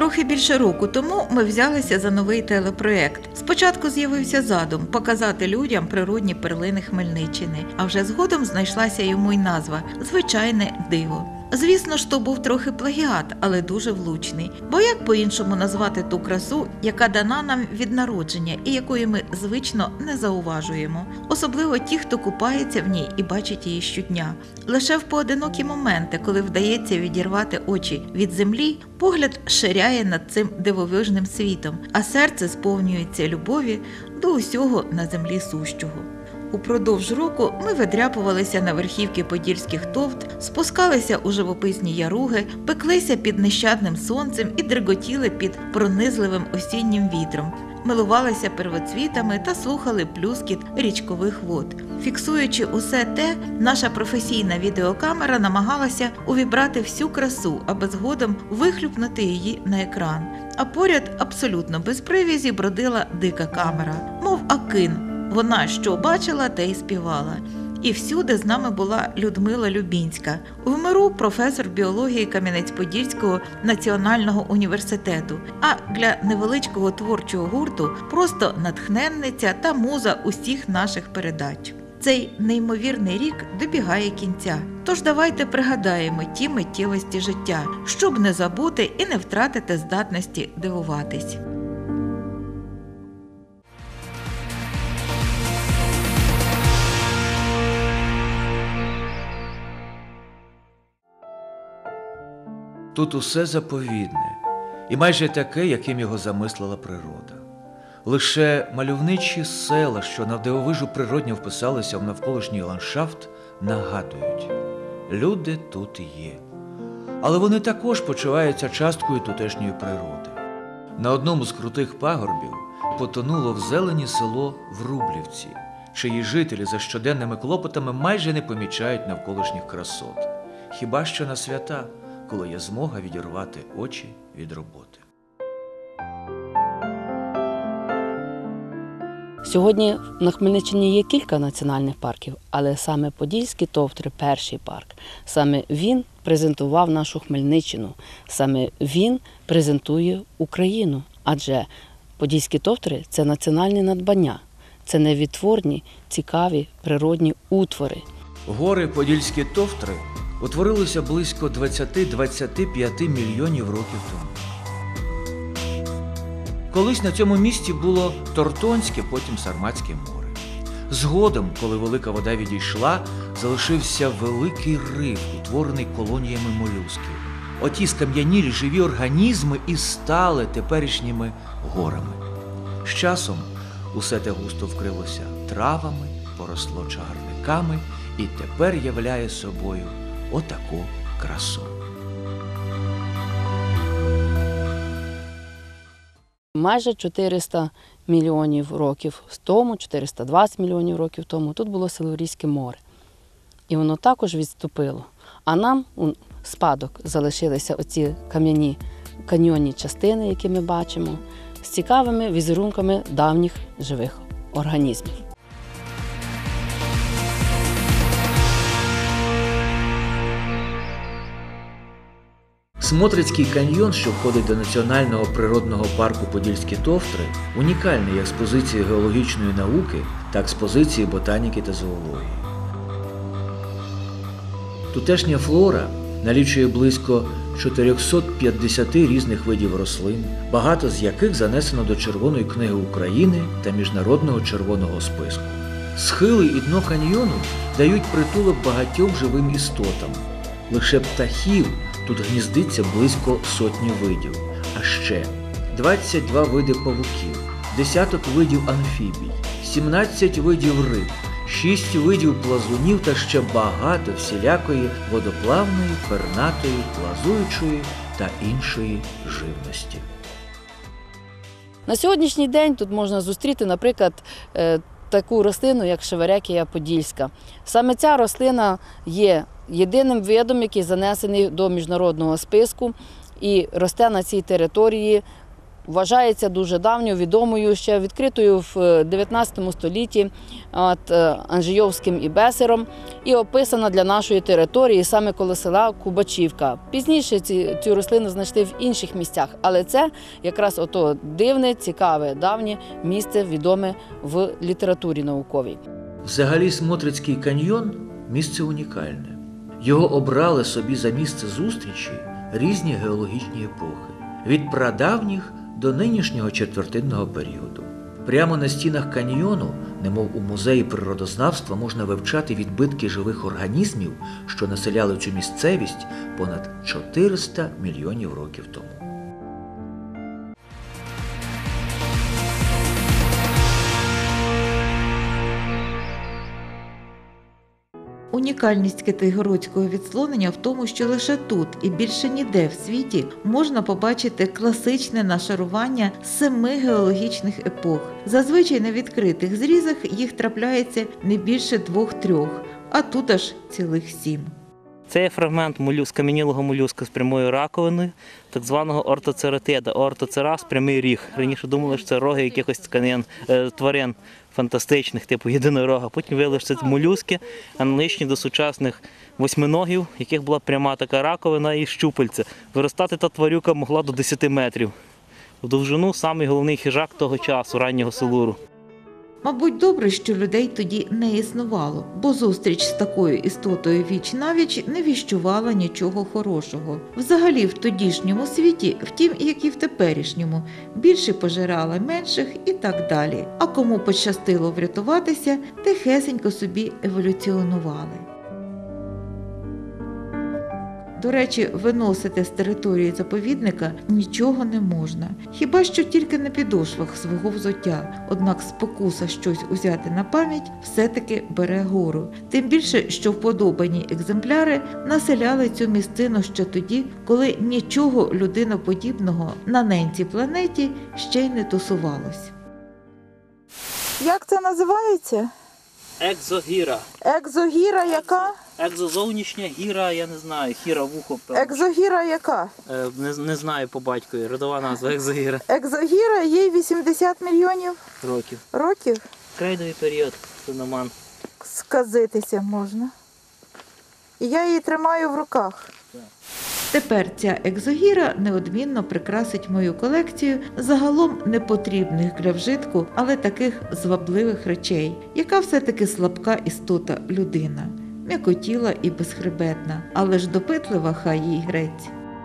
Трохи більше року тому ми взялися за новий телепроєкт. Спочатку з'явився задум – показати людям природні перлини Хмельниччини, а вже згодом знайшлася йому й назва – «Звичайне диво». Звісно ж, то був трохи плагіат, але дуже влучний. Бо як по-іншому назвати ту красу, яка дана нам від народження і якої ми звично не зауважуємо? Особливо ті, хто купається в ній і бачить її щодня. Лише в поодинокі моменти, коли вдається відірвати очі від землі, погляд ширяє над цим дивовижним світом, а серце сповнюється любові до усього на землі сущого. Упродовж року ми видряпувалися на верхівки подільських товт, спускалися у живописні яруги, пеклися під нещадним сонцем і дриготіли під пронизливим осіннім вітром, милувалися первоцвітами та слухали плюскіт річкових вод. Фіксуючи усе те, наша професійна відеокамера намагалася увібрати всю красу, аби згодом вихлюпнути її на екран. А поряд, абсолютно без привізі, бродила дика камера, мов акин. Вона що бачила, те й співала. І всюди з нами була Людмила Любінська. В миру професор біології Кам'янець-Подільського національного університету, а для невеличкого творчого гурту просто натхненниця та муза усіх наших передач. Цей неймовірний рік добігає кінця. Тож давайте пригадаємо ті миттєвості життя, щоб не забути і не втратити здатності дивуватись. Тут усе заповідне і майже таке, яким його замислила природа. Лише мальовничі села, що навдивовижу природньо вписалися в навколишній ландшафт, нагадують – люди тут є. Але вони також почуваються часткою тутешньої природи. На одному з крутих пагорбів потонуло в зелені село Врублівці, чиї жителі за щоденними клопотами майже не помічають навколишніх красот. Хіба що на свята, коли є змога відірвати очі від роботи. Сьогодні на Хмельниччині є кілька національних парків, але саме Подільські товтри – перший парк. Саме він презентував нашу Хмельниччину, саме він презентує Україну. Адже Подільські товтри – це національне надбання, це невідтворні, цікаві природні утвори. Гори Подільські товтри утворилися близько 20-25 мільйонів років тому. Колись на цьому місці було Тортонське, потім Сарматське море. Згодом, коли велика вода відійшла, залишився великий риф, утворений колоніями молюсків. Оті скам'янілі живі організми і стали теперішніми горами. З часом усе те густо вкрилося травами, поросло чагарниками і тепер являє собою отаку красу. Майже 400 мільйонів років тому, 420 мільйонів років тому, тут було Силурійське море. І воно також відступило. А нам у спадок залишилися оці кам'яні каньйонні частини, які ми бачимо, з цікавими візерунками давніх живих організмів. Смотрицький каньйон, що входить до Національного природного парку Подільські товтри, унікальний як з позиції геологічної науки, так і з позиції ботаніки та зоології. Тутешня флора налічує близько 450 різних видів рослин, багато з яких занесено до Червоної книги України та Міжнародного червоного списку. Схили і дно каньйону дають притулок багатьом живим істотам. Лише птахів тут гніздиться близько сотні видів, а ще 22 види павуків, десяток видів амфібій, 17 видів риб, 6 видів плазунів та ще багато всілякої водоплавної, пернатої, плазуючої та іншої живності. На сьогоднішній день тут можна зустріти, наприклад, таку рослину, як Шеверекія подільська. Саме ця рослина є єдиним видом, який занесений до міжнародного списку і росте на цій території вважається дуже давньою, відомою, ще відкритою в 19 столітті Анжійовським і Бесером і описана для нашої території саме коло села Кубачівка. Пізніше цю рослину знайшли в інших місцях, але це якраз ото дивне, цікаве, давнє місце, відоме в літературі науковій. Взагалі Смотрицький каньйон – місце унікальне. Його обрали собі за місце зустрічі різні геологічні епохи. Від прадавніх до нинішнього четвертинного періоду. Прямо на стінах каньйону, немов у музеї природознавства, можна вивчати відбитки живих організмів, що населяли цю місцевість понад 400 мільйонів років тому. Унікальність Китайгородського відслонення в тому, що лише тут і більше ніде в світі можна побачити класичне нашарування 7 геологічних епох. Зазвичай на відкритих зрізах їх трапляється не більше 2-3, а тут аж цілих 7. Це є фрагмент скам'янілого молюска з прямою раковиною, так званого ортоцератида. Ортоцерас – прямий ріг. Раніше думали, що це роги якихось тварин фантастичних, типу єдинорога. Потім виявилося, що це молюски, аналогічні до сучасних восьминогів, яких була пряма така раковина і щупальця. Виростати та тварюка могла до 10 метрів. В довжину – самий головний хижак того часу, раннього Силуру. Мабуть, добре, що людей тоді не існувало, бо зустріч з такою істотою віч-навіч не віщувала нічого хорошого. Взагалі, в тодішньому світі, втім, як і в теперішньому, більше пожирали менших і так далі. А кому пощастило врятуватися, тихесенько собі еволюціонували. До речі, виносити з території заповідника нічого не можна. Хіба що тільки на підошвах свого взуття. Однак спокуса щось узяти на пам'ять все-таки бере гору. Тим більше, що вподобані екземпляри населяли цю місцину ще тоді, коли нічого людиноподібного на ненцій планеті ще й не тусувалось. Як це називається? Екзогіра. Екзогіра яка? Екзозовнішня гіра, я не знаю, гіра вухо. Екзогіра яка? Не знаю по батькові, родова назва екзогіра. Екзогіра їй 80 мільйонів Років. Крейдовий період, феномен. Сказитися можна. І я її тримаю в руках. Тепер ця екзогіра неодмінно прикрасить мою колекцію загалом непотрібних для вжитку, але таких звабливих речей, яка все-таки слабка істота людина. М'якотіла і безхребетна, але ж допитлива хай їй грець.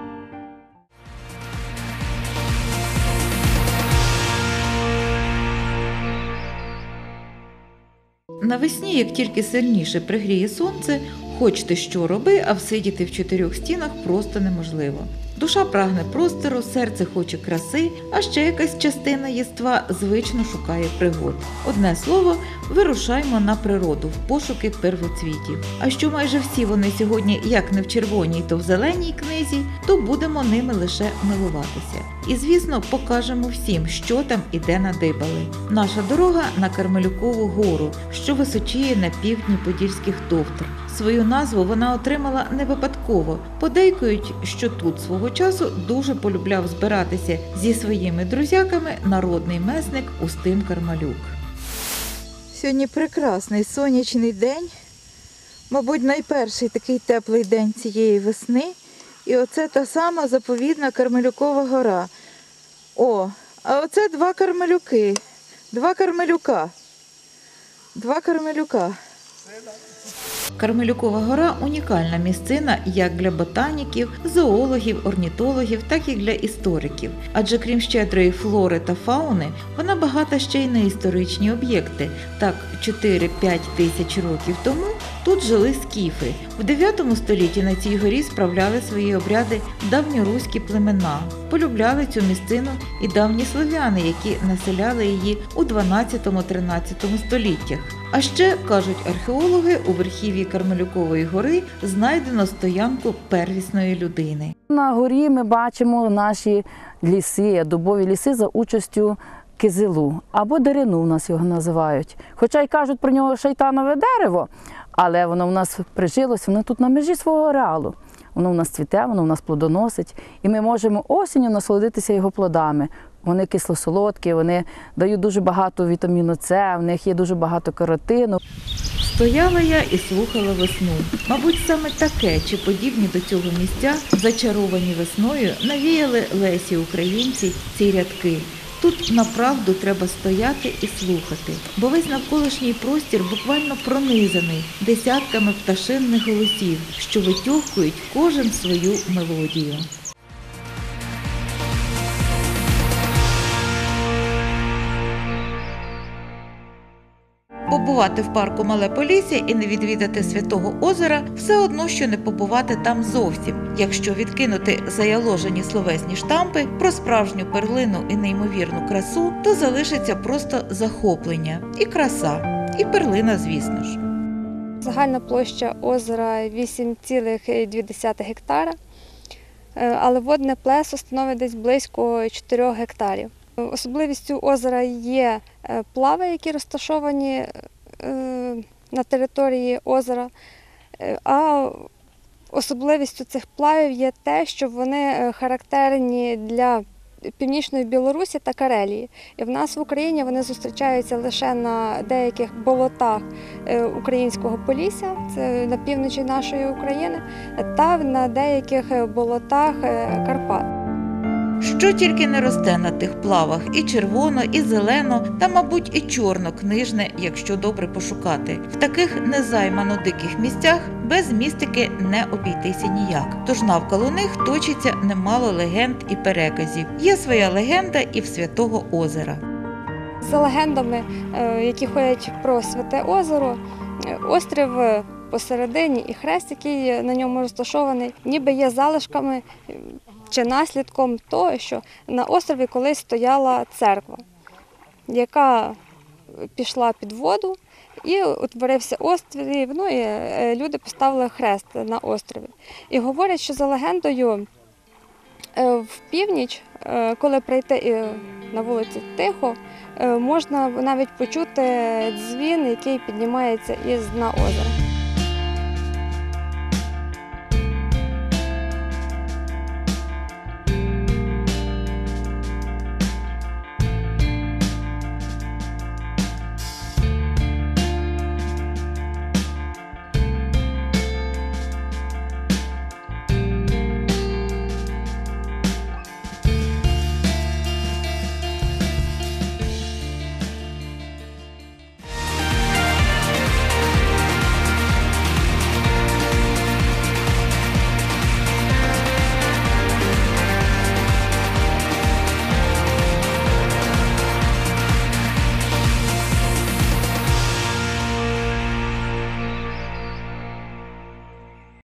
Навесні, як тільки сильніше пригріє сонце, хоч ти що роби, а всидіти в 4 стінах просто неможливо. Душа прагне простору, серце хоче краси, а ще якась частина єства звично шукає пригод. Одне слово, вирушаймо на природу в пошуки первоцвітів. А що майже всі вони сьогодні як не в червоній, то в зеленій книзі, то будемо ними лише милуватися. І, звісно, покажемо всім, що там і де надибали. Наша дорога на Кармелюкову гору, що височіє на півдні Подільських товтр. Свою назву вона отримала не випадково. Подейкують, що тут свого часу дуже полюбляв збиратися зі своїми друзяками народний месник Устим Кармелюк. Сьогодні прекрасний сонячний день, мабуть, найперший такий теплий день цієї весни. І оце та сама заповідна Кармелюкова гора. О, а оце 2 кармелюки, 2 кармелюка. Кармелюкова гора – унікальна місцина як для ботаніків, зоологів, орнітологів, так і для істориків. Адже крім щедрої флори та фауни, вона багата ще й на історичні об'єкти. Так, 4-5 тисяч років тому тут жили скіфи. В 9 столітті на цій горі справляли свої обряди давньоруські племена. Полюбляли цю місцину і давні слов'яни, які населяли її у 12-13 століттях. А ще, кажуть археологи, у верхів'ї Кармелюкової гори знайдено стоянку первісної людини. На горі ми бачимо наші ліси, дубові ліси за участю кизилу, або дерину в нас його називають. Хоча й кажуть про нього шайтанове дерево, але воно в нас прижилось, воно тут на межі свого ареалу. Воно в нас цвіте, воно в нас плодоносить, і ми можемо осінню насолодитися його плодами. Вони кисло-солодкі, вони дають дуже багато вітаміну С, в них є дуже багато каротину. Стояла я і слухала весну. Мабуть, саме таке чи подібні до цього місця, зачаровані весною, навіяли Лесі Українці ці рядки. Тут направду треба стояти і слухати, бо весь навколишній простір буквально пронизаний десятками пташинних голосів, що витьохкують кожен свою мелодію. Побувати в парку Мале Полісся і не відвідати Святого озера – все одно, що не побувати там зовсім. Якщо відкинути заяложені словесні штампи про справжню перлину і неймовірну красу, то залишиться просто захоплення. І краса, і перлина, звісно ж. Загальна площа озера 8,2 гектара, але водне плесо становить десь близько 4 гектарів. Особливістю озера є плави, які розташовані на території озера, а особливістю цих плавів є те, що вони характерні для Північної Білорусі та Карелії. І в нас в Україні вони зустрічаються лише на деяких болотах українського Полісся, це на півночі нашої України, та на деяких болотах Карпат. Що тільки не росте на тих плавах – і червоно, і зелено, та, мабуть, і чорно-книжне, якщо добре пошукати. В таких незаймано диких місцях без містики не обійтися ніяк. Тож навколо них точиться немало легенд і переказів. Є своя легенда і в Святого озера. За легендами, які ходять про Святе озеро, острів посередині і хрест, який на ньому розташований, ніби є залишками чи наслідком того, що на острові колись стояла церква, яка пішла під воду і утворився острів, ну і люди поставили хрест на острові. І говорять, що за легендою в північ, коли прийти на вулиці тихо, можна навіть почути дзвін, який піднімається із дна озера.